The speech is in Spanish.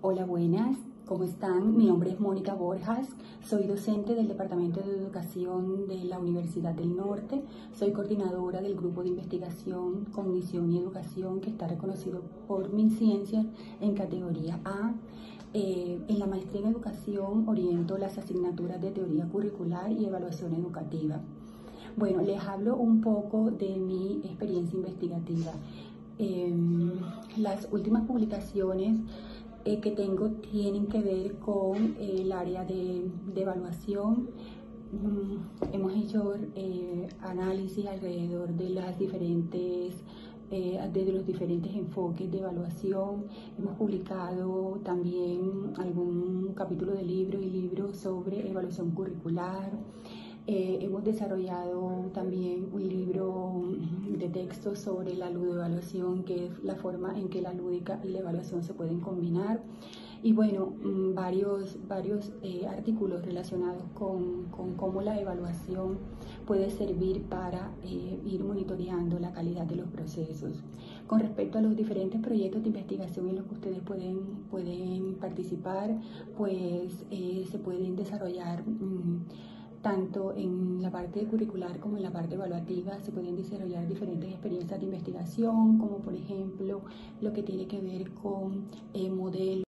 Hola, buenas, ¿cómo están? Mi nombre es Mónica Borjas, soy docente del Departamento de Educación de la Universidad del Norte, soy coordinadora del grupo de investigación, cognición y educación que está reconocido por MinCiencias en categoría A. En la maestría en educación oriento las asignaturas de teoría curricular y evaluación educativa. Bueno, les hablo un poco de mi experiencia investigativa. Las últimas publicaciones que tengo tienen que ver con el área de evaluación. Hemos hecho análisis alrededor de las de los diferentes enfoques de evaluación. Hemos publicado también algún capítulo de libro y libros sobre evaluación curricular. Hemos desarrollado también un libro de texto sobre la ludoevaluación, que es la forma en que la lúdica y la evaluación se pueden combinar. Y bueno, varios artículos relacionados con cómo la evaluación puede servir para ir monitoreando la calidad de los procesos. Con respecto a los diferentes proyectos de investigación en los que ustedes pueden participar, pues se pueden desarrollar tanto en la parte curricular como en la parte evaluativa. Se pueden desarrollar diferentes experiencias de investigación, como por ejemplo lo que tiene que ver con modelos